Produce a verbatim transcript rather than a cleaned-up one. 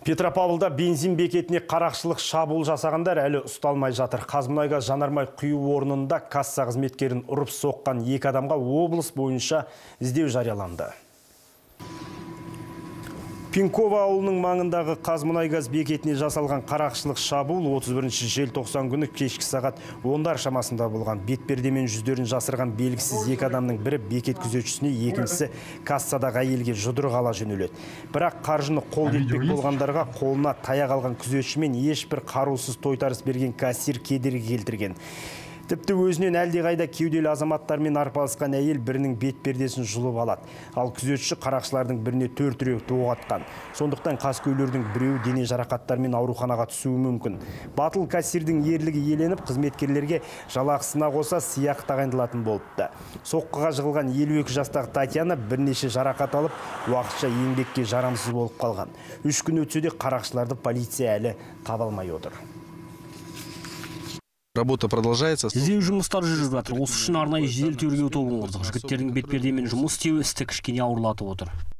Петропавлда бензин бекетіне қарақшылық шабуыл жасағандар әлі ұсталмай жатыр. Қазмұнайгаз жанармай құю орнында касса қызметкерін ұрып соққан екі адамға облыс бойынша іздеу жарияланды. Пинкова ауылының маңындағы Қазмұнайгаз бекетіне жасалған қарақшылық шабуыл отыз бірінші желтоқсан күні кешкі сағат ондар шамасында болған. Бетпердемен жүздерін жасырған белгісіз екі адамның бірі бекет күзетшісіне, екіншісі кассадағы әйелге жұдырық ала жөнеледі. Бірақ қаржыны қолдетпек болғандарға қолына таяқ алған күзетшімен ешбір қарусыз тойтарыс берген кассир кедергі келтірген. Тіпті өзінен әлдеқайда кеуделі азаматтармен арпалысқан әйел бірінің бетпердесін жұлып алады. Ал күзетші қарақшылардың біріне төрт рет оқ атқан. Сондықтан қаскөйлердің біреуі дене жарақаттарымен ауруханаға түсуі мүмкін. Батыл кассирдің ерлігі еленіп, қызметкерлерге жалақысына қоса сыйақы тағайындалатын болыпты. Соққыға жығылған елу екі жастағы Татьяна бірнеше жарақат алып, уақытша еңбекке жарамсыз болып қалған. Үш күн өтсе де қарақшыларды полиция әлі таба алмай отыр. Работа продолжается. Іздеу жұмыстары жүріп жатыр. Осы үшін арнайы жедел тергеу тобын құрдық. Жігіттердің бетпердемен жұмыс істеуі істі кішкене ауырлатып отыр.